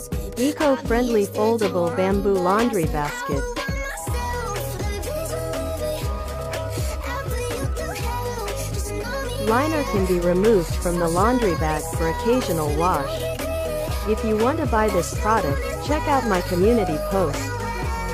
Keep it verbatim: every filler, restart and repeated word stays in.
Eco-friendly foldable bamboo laundry basket. Liner can be removed from the laundry bag for occasional wash. If you want to buy this product, check out my community post.